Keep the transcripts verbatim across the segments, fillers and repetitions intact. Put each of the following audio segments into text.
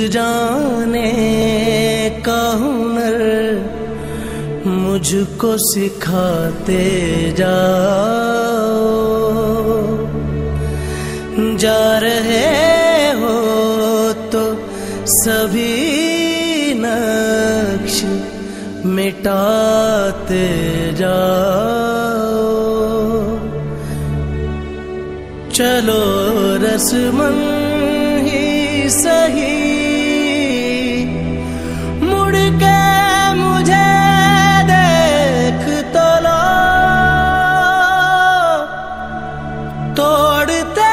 जाने का हुनर मुझको सिखाते जाओ। जा रहे हो तो सभी नक्श मिटाते जाओ। चलो रस्मन ही सही मुड़ के मुझे देख तो लो। तोड़ते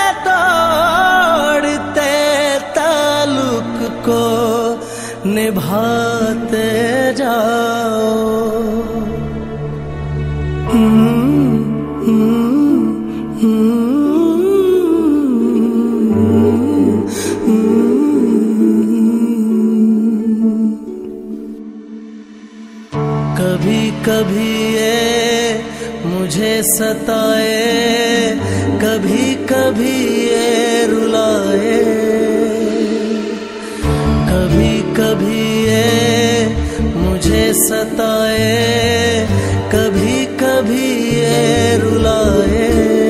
तोड़ते ताल्लुक को निभाते जाओ। कभी कभी ये मुझे सताए, कभी कभी ये रुलाए। कभी कभी ये मुझे सताए, कभी कभी ये रुलाए।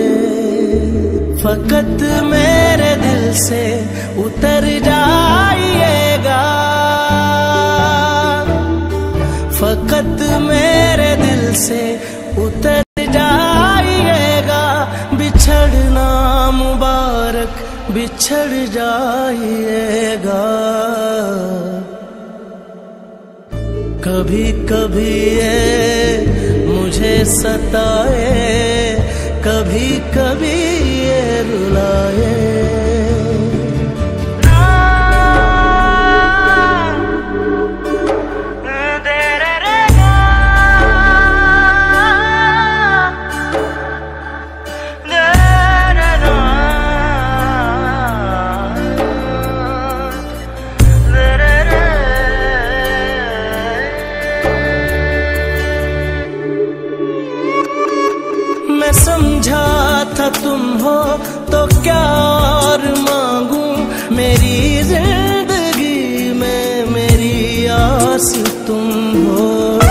फकत मेरे दिल से उतर जाइएगा, फकत मेरे दिल से उतर जाइएगा। बिछड़ना मुबारक बिछड़ जाइएगा। कभी कभी ये मुझे सताए, कभी कभी ये रुलाए। मैं समझा था तुम हो तो क्या और मांगू, मेरी जिंदगी में मेरी आस तुम हो।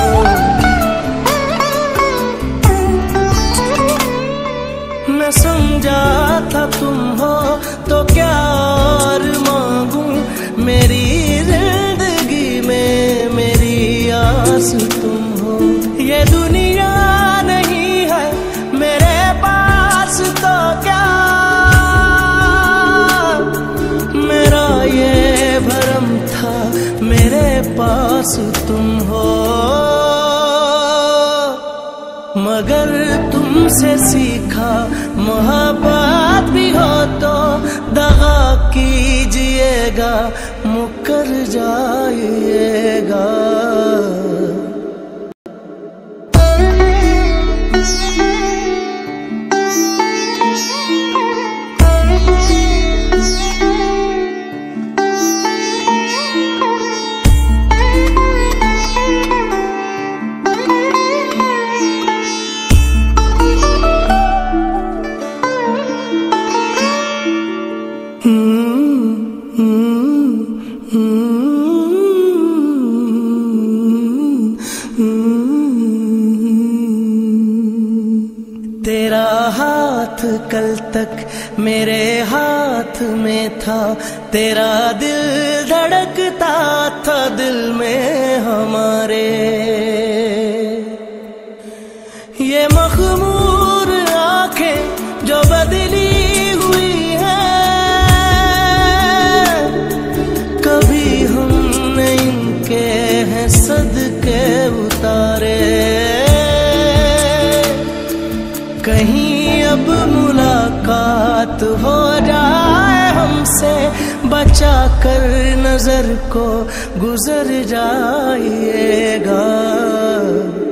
मैं समझा था तुम हो तो क्या और मांगू, मेरी जिंदगी में मेरी आस तुम हो। ये दुनिया नहीं है मेरे पास तो क्या, मेरा ये भरम था मेरे पास तुम हो। मगर तुमसे सीखा मोहब्बत भी हो तो दगा कीजिएगा, मुकर जाइएगा। तेरा हाथ कल तक मेरे हाथ में था, तेरा दिल धड़कता था दिल में हमारे। ये मखमूर आंखें जो बदली हुई हैं, कभी हमने इनके हैं सदके उतारे। कहीं अब मुलाकात हो जाए हमसे, बचा कर नजर को गुजर जाइएगा।